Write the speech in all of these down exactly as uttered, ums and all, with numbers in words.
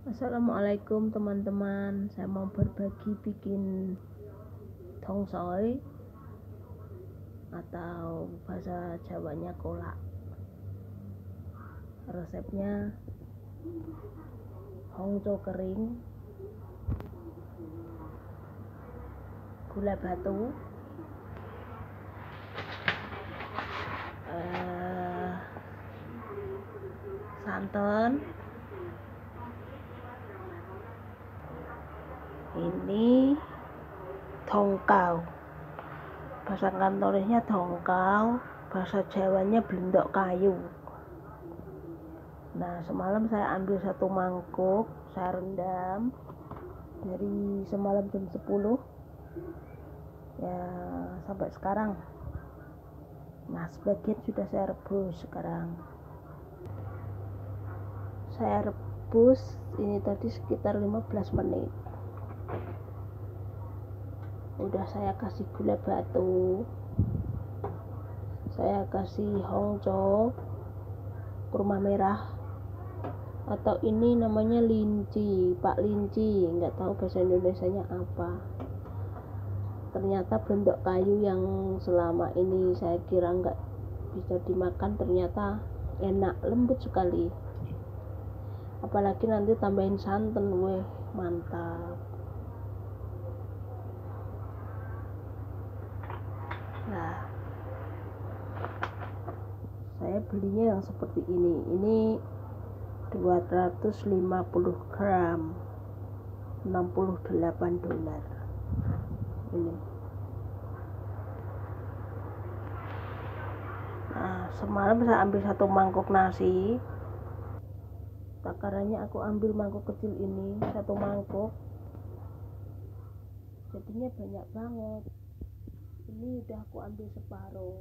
Assalamualaikum teman-teman, saya mau berbagi bikin tongsoi atau bahasa Jawanya kolak. Resepnya hongco kering, gula batu, eh, santan, ini tongkau, bahasa kantorisnya tongkau, bahasa Jawanya blendok kayu. Nah, semalam saya ambil satu mangkuk, saya rendam dari semalam jam sepuluh ya sampai sekarang. Nah, sebagian sudah saya rebus sekarang. Saya rebus ini tadi sekitar lima belas menit. Udah saya kasih gula batu, saya kasih hongco, kurma merah, atau ini namanya linci, Pak Linci, nggak tahu bahasa Indonesianya apa. Ternyata bentuk kayu yang selama ini saya kira nggak bisa dimakan, ternyata enak, lembut sekali. Apalagi nanti tambahin santan, weh mantap. Nah, saya belinya yang seperti ini. Ini dua ratus lima puluh gram, enam puluh delapan dolar. Ini. Nah, semalam saya ambil satu mangkuk nasi. Takarannya aku ambil mangkuk kecil ini, satu mangkuk. Jadinya banyak banget. Ini udah aku ambil separuh.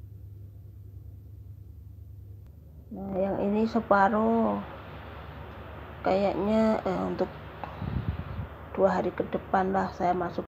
Nah, yang ini separuh. Kayaknya eh, untuk dua hari ke depan lah saya masuk